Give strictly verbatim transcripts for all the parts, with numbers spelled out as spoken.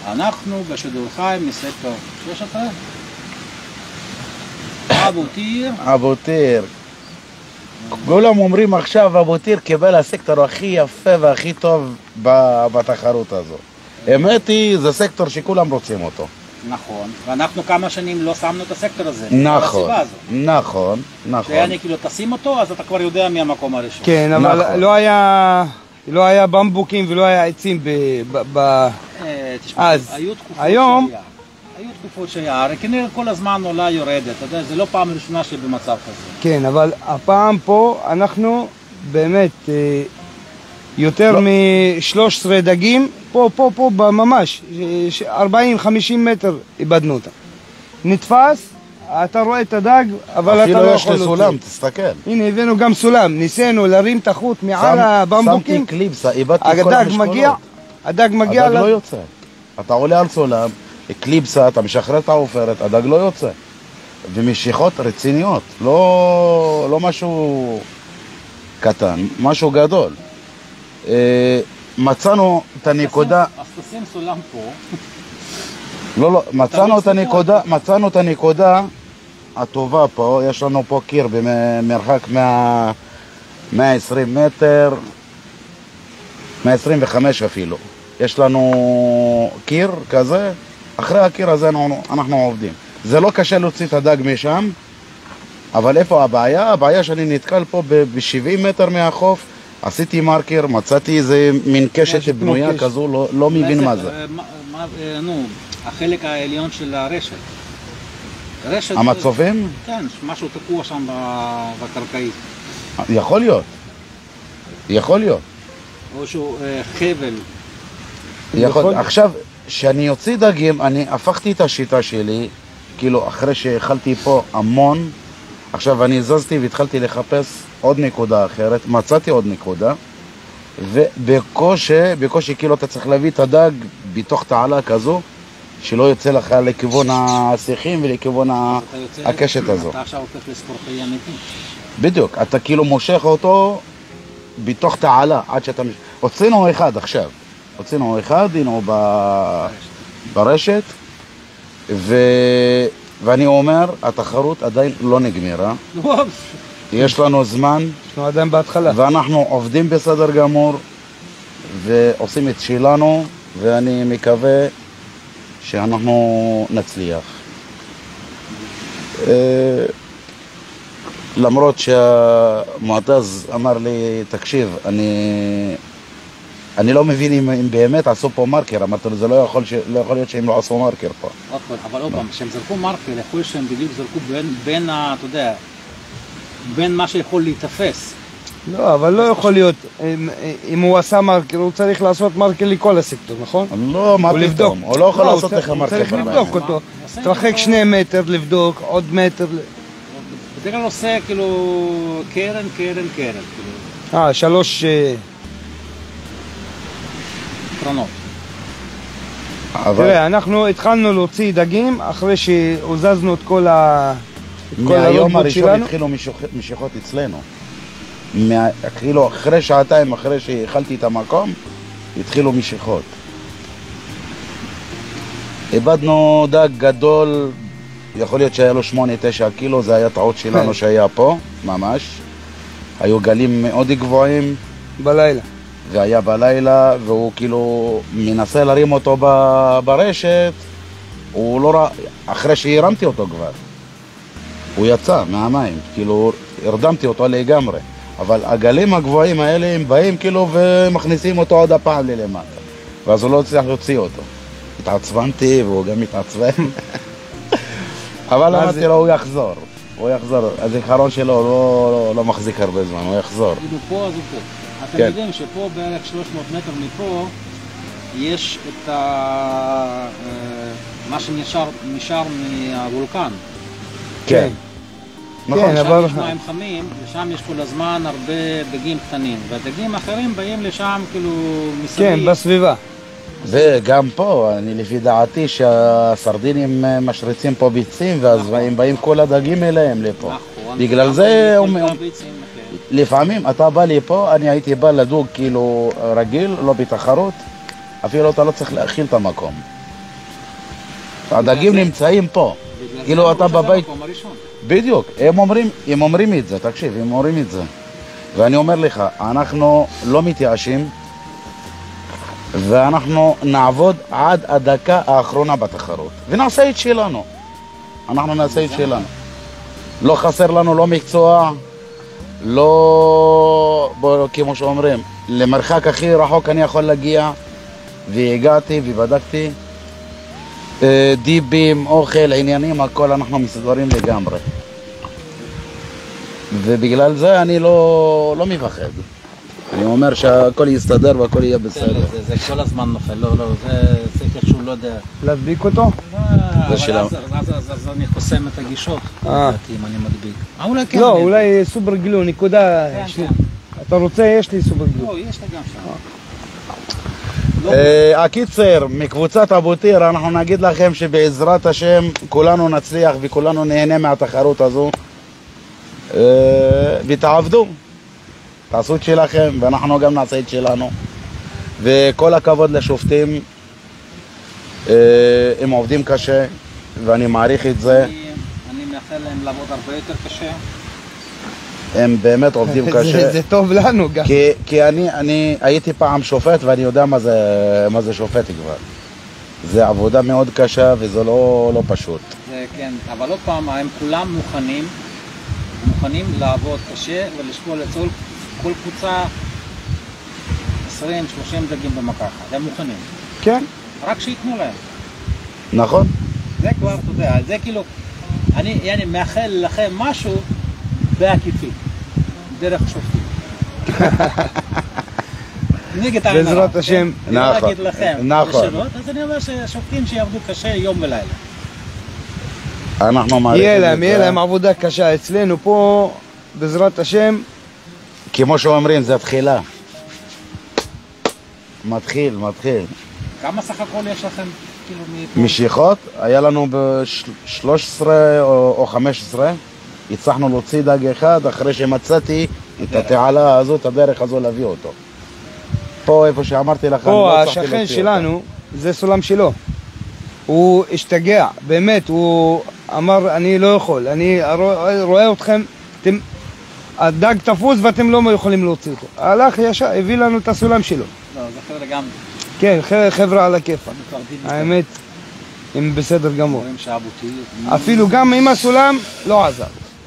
אנחנו בשידור חי מסקטור שש עשרה. אבו טיר. אבו טיר. כולם אומרים עכשיו אבו טיר קיבל הסקטור הכי יפה והכי טוב בתחרות הזו. האמת היא, זה סקטור שכולם רוצים אותו. נכון, ואנחנו כמה שנים לא שמנו את הסקטור הזה. נכון, נכון, נכון. שאני כאילו תשים אותו, אז אתה כבר יודע מי המקום הראשון. כן, אבל לא היה... לא היה במבוקים ולא היה עצים ב... אז, היום... היו תקופות שהיה, הרי כנראה כל הזמן עולה יורדת, אתה יודע, זה לא פעם ראשונה שבמצב כזה. כן, אבל הפעם פה אנחנו באמת יותר מ-שלושה עשר דגים, פה, פה, פה, ממש, ארבעים חמישים מטר איבדנו אותם. נתפס, אתה רואה את הדג, אבל אתה לא יכול... אפילו יש לי סולם, תסתכל. הנה, הבאנו גם סולם, ניסינו להרים את החוט מעל הבמבוקים. שמתי קליפסה, איבדתי כל המשקולות. הדג מגיע... הדג לא יוצא. אתה עולה על סולם, קליפסה, אתה משחרר את העופרת, הדג לא יוצא. ומשיכות רציניות, לא, לא משהו קטן, משהו גדול. מצאנו את הנקודה... אז תשים סולם פה. לא, לא, מצאנו את הנקודה, מצאנו את הנקודה הטובה פה, יש לנו פה קיר במרחק מאה ועשרים מטר, מאה עשרים וחמש אפילו. יש לנו קיר כזה, אחרי הקיר הזה אנחנו, אנחנו עובדים. זה לא קשה להוציא את הדג משם, אבל איפה הבעיה? הבעיה שאני נתקל פה ב-שבעים מטר מהחוף, עשיתי מרקר, מצאתי איזה מין קשת בנויה כזו, לא, לא מבין מה זה. נו, החלק העליון של הרשת. רשת... המצופים? כן, משהו תקוע שם בקרקעית. יכול להיות. יכול להיות. או שהוא חבל. יכול... עכשיו, כשאני יוציא דגים, אני הפכתי את השיטה שלי, כאילו אחרי שהאכלתי פה המון, עכשיו אני זזתי והתחלתי לחפש עוד נקודה אחרת, מצאתי עוד נקודה, ובקושי, בקושי כאילו אתה צריך להביא את הדג בתוך תעלה כזו, שלא יוצא לך לכיוון השיחים ולכיוון הקשת הזו. אתה עכשיו הופך לספורטאי אמיתי. בדיוק, אתה כאילו מושך אותו בתוך תעלה עד שאתה... הוצאנו אחד עכשיו, הוצאנו אחד, הנה הוא ברשת, ו... ואני אומר, התחרות עדיין לא נגמרה. יש לנו זמן. אנחנו עדיין בהתחלה. ואנחנו עובדים בסדר גמור, ועושים את שלנו, ואני מקווה שאנחנו נצליח. למרות שהמועתז אמר לי, תקשיב, אני... אני לא מבין אם, אם באמת עשו פה מרקר, אמרתי לו, זה לא יכול, ש... לא יכול להיות שהם לא עשו מרקר פה. אבל עוד פעם, כשהם זרקו מרקר, יכול להיות שהם בדיוק זרקו בין, בין, אתה יודע, בין מה שיכול להתאפס. לא, אבל לא יכול להיות, אם, אם הוא עשה מרקר, הוא צריך לעשות מרקר לכל הסקטור, נכון? לא, מה פתאום, הוא לא יכול לא, לעשות לך מרקר. הוא צריך לבדוק אותו, תרחק שני מטר לבדוק, עוד מטר. בדרך כלל עושה כאילו קרן, קרן, קרן. אה, שלוש... קרנות. תראה, אנחנו התחלנו להוציא דגים אחרי שהוזזנו את כל ה... מהיום הראשון התחילו משיכות אצלנו. כאילו אחרי שעתיים, אחרי שהאכלתי את המקום, התחילו משיכות. איבדנו דג גדול, יכול להיות שהיה לו שמונה תשע קילו, זה היה טעות שלנו שהיה פה, ממש. היו גלים מאוד גבוהים. בלילה. והיה בלילה, והוא כאילו מנסה להרים אותו ברשת, הוא לא ראה, אחרי שהרמתי אותו כבר, הוא יצא מהמים, כאילו הרדמתי אותו לגמרי, אבל הגלים הגבוהים האלה הם באים כאילו ומכניסים אותו עוד הפעם ללמטה, ואז הוא לא צריך להוציא אותו. התעצבנתי והוא גם מתעצבן, אבל אמרתי לו הוא יחזור, הוא יחזור, הזיכרון שלו לא, לא, לא מחזיק הרבה זמן, הוא יחזור. כאילו פה אז הוא פה. אתם כן. יודעים שפה בערך שלוש מאות מטר מפה יש את ה... מה שנשאר מהוולקן. כן. נכון. כן, אבל... שם יש מים חמים, ושם יש כל הזמן הרבה דגים קטנים, והדגים האחרים באים לשם כאילו מסביב. כן, בסביבה. וגם פה, אני לפי דעתי שהסרדינים משריצים פה ביצים, ואז נכון. הם באים כל הדגים אליהם לפה. נכון. בגלל זה... לפעמים אתה בא לי פה, אני הייתי בא לדוג כאילו רגיל, לא בתחרות, אפילו אתה לא צריך להכיל את המקום. הדגים נמצאים פה. בגלל כאילו זה אתה אמרו שזה בבית... המקום הראשון. בדיוק, הם אומרים, הם אומרים את זה, תקשיב, הם אומרים את זה. ואני אומר לך, אנחנו לא מתייאשים, ואנחנו נעבוד עד הדקה האחרונה בתחרות. ונעשה את שלנו. אנחנו נעשה את שלנו. לא חסר לנו לא מקצוע, לא, בוא, כמו שאומרים, למרחק הכי רחוק אני יכול להגיע, והגעתי ובדקתי. אה, דיבים, אוכל, עניינים, הכל אנחנו מסודרים לגמרי. ובגלל זה אני לא, לא מפחד. אני אומר שהכל יסתדר והכל יהיה בסדר. זה, זה כל הזמן נופל, לא, לא, זה צריך איכשהו, לא יודע. להדביק אותו? אבל שאלה. אז, אז, אז, אז אני חוסם את הגישות, אה. לדעתי, אם אני מדביק. אה, אולי כן. לא, אני- אולי סופר גלו, נקודה. כן, שני- כן. אתה רוצה? יש לי סופר גלו. לא, יש לי גם שם. לא, אה, הקיצר, מקבוצת אבו טיר אנחנו נגיד לכם שבעזרת השם כולנו נצליח וכולנו נהנה מהתחרות הזו. אה, ותעבדו, תעשו את שלכם ואנחנו גם נעשה את שלנו. וכל הכבוד לשופטים, אה, הם עובדים קשה ואני מעריך את זה. אני, אני מאחל להם לעבוד הרבה יותר קשה. הם באמת עובדים זה- קשה. זה טוב לנו גם. כי, כי אני, אני הייתי פעם שופט ואני יודע מה זה, מה זה שופט כבר. זה עבודה מאוד קשה וזה לא, לא פשוט. זה כן, אבל עוד פעם, הם כולם מוכנים, מוכנים לעבוד קשה ולשקול לצול כל קבוצה עשרים שלושים דגים במכה אחת. הם מוכנים. כן. רק שייתנו להם. נכון? זה כבר, אתה יודע, זה כאילו, אני, אני מאחל לכם משהו בעקיפין, דרך שופטים. נגד העין הרע. בעזרת השם. אני לא נכון, אגיד לכם נכון. לשנות, אז אני אומר ששופטים שיעבדו קשה יום ולילה. אנחנו מעריכים יהיה את להם, זה. יהיה להם עבודה קשה אצלנו פה, בעזרת השם. כמו שאומרים, זה תחילה. מתחיל, מתחיל. כמה סך הכל יש לכם, כאילו, מפה? משיכות, היה לנו ב-שלוש עשרה או או חמש עשרה, הצלחנו להוציא דג אחד אחרי שמצאתי את התעלה הזו, את הדרך הזו להביא אותו. פה איפה שאמרתי לך, אני פה לא הצלחתי השכן להוציא שלנו, זה סולם שלו. הוא השתגע, באמת, הוא אמר, אני לא יכול, אני רוא- רואה אתכם, אתם, הדג תפוס ואתם לא יכולים להוציא אותו. הלך ישר, הביא לנו את הסולם שלו. לא, זה חבר'ה גם, כן, ח- חבר'ה על הכיפה. מתועדים, האמת, הם בסדר גמור. רואים שאבותי, אפילו גם עם הסולם, לא עזר.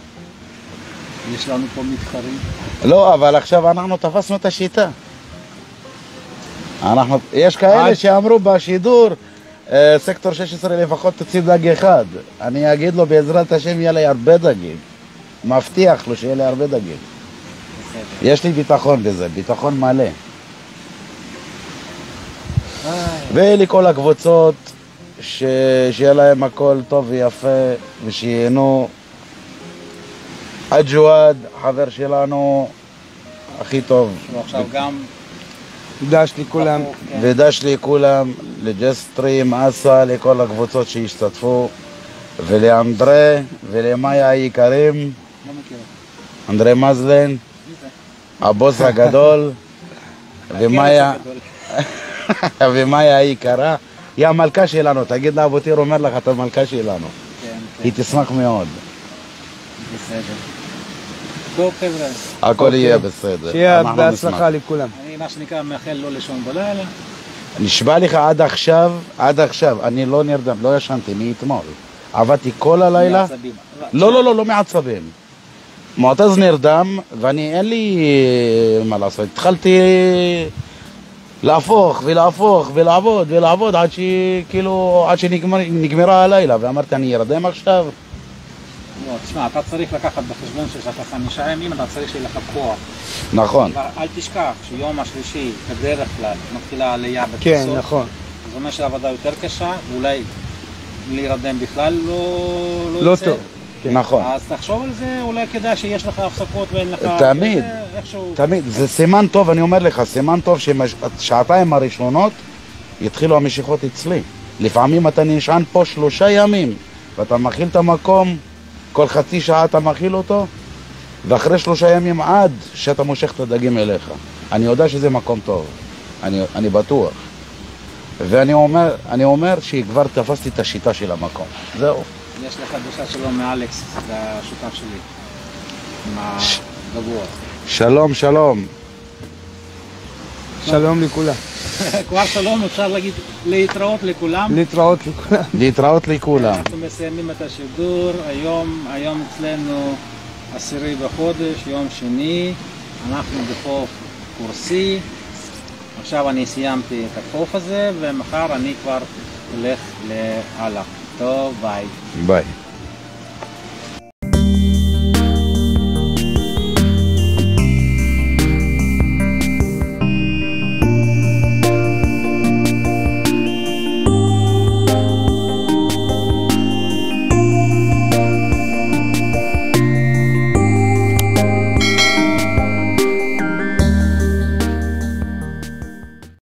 יש לנו פה מתחרים. אותו. לא, אבל עכשיו אנחנו תפסנו את השיטה. אנחנו, יש כאלה עד- שאמרו בשידור, אה, סקטור שש עשרה לפחות תוציא דג אחד. אני אגיד לו בעזרת השם יהיה לי הרבה דגים. מבטיח לו שיהיה לי הרבה דגים. בסדר. יש לי ביטחון בזה, ביטחון מלא. איי, ולכל הקבוצות, ש... שיהיה להם הכל טוב ויפה ושיהנו. הג'ואד, חבר שלנו, הכי טוב. אנחנו עכשיו גם... דש לי כולם. כן. ודש לי כולם, לג'סטרים, אסה, לכל הקבוצות שהשתתפו, ולאנדרה ולמאיה היקרים, לא מכיר. אנדרה מזלן, מי זה? הבוס הגדול, ומאיה, הגדול. ומאיה היקרה. היא המלכה שלנו, תגיד לה אבו טיר אומר לך, אתה המלכה שלנו. כן, היא כן, תשמח מאוד. בסדר. טוב חבר'ה, הכל אוקיי. יהיה בסדר. שיהיה אנחנו בהצלחה לכולם. אני מה שנקרא מאחל לא לישון בלילה. נשבע לך עד עכשיו, עד עכשיו, אני לא נרדם, לא ישנתי מאתמול. עבדתי כל הלילה. מעצבים. לא, לא, לא, לא מעצבים. מועתז נרדם, ואני, אין לי אה, מה לעשות. התחלתי להפוך ולהפוך ולעבוד ולעבוד עד שכאילו, עד שנגמרה הלילה, ואמרתי, אני ארדם עכשיו? לא, תשמע, אתה צריך לקחת בחשבון שיש לך חמישה ימים, אתה צריך שיהיה לך כוח. נכון. אבל אל תשכח שיום השלישי בדרך כלל מתחילה עלייה כן, בטיסות. נכון. זאת אומרת שהעבודה יותר קשה, ואולי להירדם בכלל לא, לא, לא יצא. טוב. כן. נכון. אז תחשוב על זה, אולי כדאי שיש לך הפסקות ואין לך... תמיד. זה איכשהו... תמיד, זה סימן טוב, אני אומר לך, סימן טוב שהשעתיים הראשונות יתחילו המשיכות אצלי. לפעמים אתה נשען פה שלושה ימים, ואתה מכיל את המקום, כל חצי שעה אתה מכיל אותו, ואחרי שלושה ימים עד שאתה מושך את הדגים אליך. אני יודע שזה מקום טוב, אני, אני בטוח. ואני אומר, אני אומר שכבר תפסתי את השיטה של המקום. זהו. יש לך דרישה שלו מאלכס, זה השותף שלי. עם הדבור. שלום, שלום. שלום לכולם. כבר שלום, אפשר להגיד להתראות לכולם. להתראות לכולם. להתראות לכולם. אנחנו מסיימים את השידור, היום, היום אצלנו עשירי בחודש, יום שני, אנחנו בחוף קורסי. עכשיו אני סיימתי את החוף הזה, ומחר אני כבר הולך להלאה. טוב, ביי. ביי.